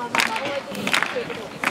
まあまあまあ、ホワイトニングしてるけど。